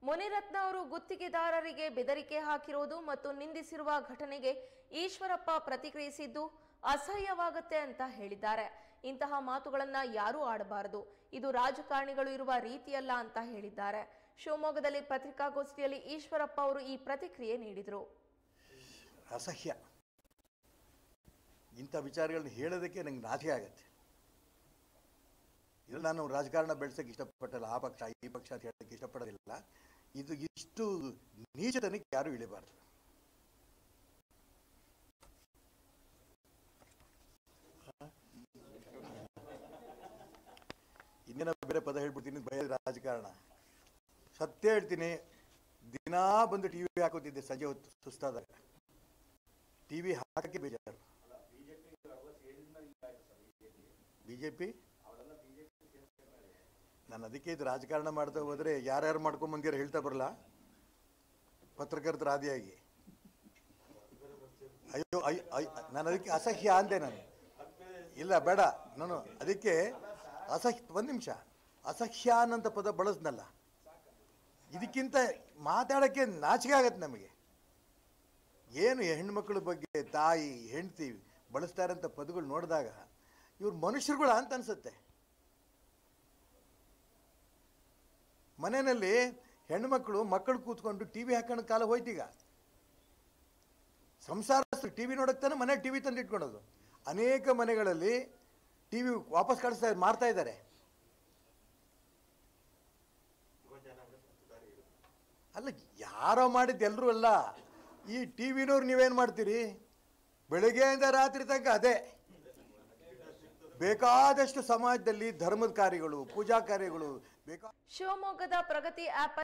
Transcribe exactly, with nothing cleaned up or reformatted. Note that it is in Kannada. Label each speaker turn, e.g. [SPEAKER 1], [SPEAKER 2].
[SPEAKER 1] ಮುನಿರತ್ನ ಅವರು ಗುತ್ತಿಗೆದಾರರಿಗೆ ಬೆದರಿಕೆ ಹಾಕಿರುವುದು ಮತ್ತು ನಿಂದಿಸಿರುವ ಘಟನೆಗೆ ಈಶ್ವರಪ್ಪ ಪ್ರತಿಕ್ರಿಯಿಸಿದ್ದು ಅಸಹ್ಯವಾಗುತ್ತೆ ಅಂತ ಹೇಳಿದ್ದಾರೆ. ಇಂತಹ ಮಾತುಗಳನ್ನ ಯಾರೂ ಆಡಬಾರದು, ಇದು ರಾಜಕಾರಣಿಗಳು ಇರುವ ರೀತಿಯಲ್ಲ ಅಂತ ಹೇಳಿದ್ದಾರೆ. ಶಿವಮೊಗ್ಗದಲ್ಲಿ ಪತ್ರಿಕಾಗೋಷ್ಠಿಯಲ್ಲಿ ಈಶ್ವರಪ್ಪ ಅವರು ಈ ಪ್ರತಿಕ್ರಿಯೆ ನೀಡಿದರು.
[SPEAKER 2] ಅಸಹ್ಯ ಇಂಥ ವಿಚಾರಗಳನ್ನ ಹೇಳೋದಕ್ಕೆ ನಂಗೆ ನಾಚಿಕೆ ಆಗುತ್ತೆ. ಇಲ್ಲ, ನಾನು ರಾಜಕಾರಣ ಬೆಳೆಸೋಕ್ಕೆ ಇಷ್ಟಪಟ್ಟಲ್ಲ, ಆ ಪಕ್ಷ ಈ ಪಕ್ಷ ಅಂತ ಹೇಳೋಕ್ಕೆ ಇಷ್ಟಪಡೋದಿಲ್ಲ. ಇದು ಇಷ್ಟು ನೀಚತನಕ್ಕೆ ಯಾರೂ ಇಳಿಬಾರ್ದು. ಇನ್ನೇನೋ ಬೇರೆ ಪದ ಹೇಳ್ಬಿಡ್ತೀನಿ, ಭಯ ರಾಜಕಾರಣ. ಸತ್ಯ ಹೇಳ್ತೀನಿ, ದಿನಾ ಬಂದು ಟಿ ವಿ ಹಾಕೋತಿದ್ದೆ ಸಂಜೆ ಹೊತ್ತು ಸುಸ್ತಾದಾಗ. ಟಿ ವಿ ಹಾಕಕ್ಕೆ ಬೇಜಾರು. ಬಿ ಜೆ ಪಿ ನಾನು ಅದಕ್ಕೆ ಇದು ರಾಜಕಾರಣ ಮಾಡ್ತಾ ಹೋದರೆ ಯಾರ್ಯಾರು ಮಾಡ್ಕೊಂಬಂದಿರೋ ಹೇಳ್ತಾ ಬರಲ್ಲ, ಪತ್ರಕರ್ತರ ಆದಿಯಾಗಿ. ಅಯ್ಯೋ ಅಯ್ಯೋ ಅಯ್ಯೋ ನಾನು ಅದಕ್ಕೆ ಅಸಹ್ಯ ಅಂದೆ. ನಾನು ಇಲ್ಲ ಬೇಡ, ನಾನು ಅದಕ್ಕೆ ಅಸಹ್ಯ ಒಂದು ನಿಮಿಷ ಅಸಹ್ಯ ಅನ್ನೋಂಥ ಪದ ಬಳಸ್ನಲ್ಲ. ಇದಕ್ಕಿಂತ ಮಾತಾಡೋಕ್ಕೆ ನಾಚಿಕೆ ಆಗತ್ತೆ ನಮಗೆ. ಏನು ಹೆಣ್ಮಕ್ಳ ಬಗ್ಗೆ ತಾಯಿ ಹೆಂಡತಿ ಬಳಸ್ತಾ ಇರೋಂಥ ಪದಗಳು ನೋಡಿದಾಗ ಇವ್ರು ಮನುಷ್ಯರುಗಳ ಅಂತ ಅನ್ಸುತ್ತೆ. ಮನೆಯಲ್ಲಿ ಹೆಣ್ಮಕ್ಳು ಮಕ್ಕಳು ಕೂತ್ಕೊಂಡು ಟಿ ವಿ ಹಾಕೊಂಡು ಕಾಲ ಹೋಯ್ತೀಗ. ಸಂಸಾರಸ್ಥರು ಟಿ ವಿ ನೋಡಕ್ಕೆ ತಾನೆ ಮನೆ ಟಿ ವಿ ತಂದು ಇಟ್ಕೊಳೋದು. ಅನೇಕ ಮನೆಗಳಲ್ಲಿ ಟಿ ವಿ ವಾಪಸ್ ಕಳಿಸ್ತಾ ಮಾಡ್ತಾ ಇದ್ದಾರೆ. ಅಲ್ಲ, ಯಾರೋ ಮಾಡಿದ್ದು ಎಲ್ಲರೂ ಅಲ್ಲ. ಈ ಟಿ ವಿನವ್ರು ನೀವೇನು ಮಾಡ್ತೀರಿ? ಬೆಳಗ್ಗೆಯಿಂದ ರಾತ್ರಿ ತನಕ ಅದೇ. ಬೇಕಾದಷ್ಟು ಸಮಾಜದಲ್ಲಿ ಧರ್ಮದ ಕಾರ್ಯಗಳು, ಪೂಜಾ ಕಾರ್ಯಗಳು ಬೇಕಾ.
[SPEAKER 1] ಶಿವಮೊಗ್ಗದ ಪ್ರಗತಿ ಆಪ್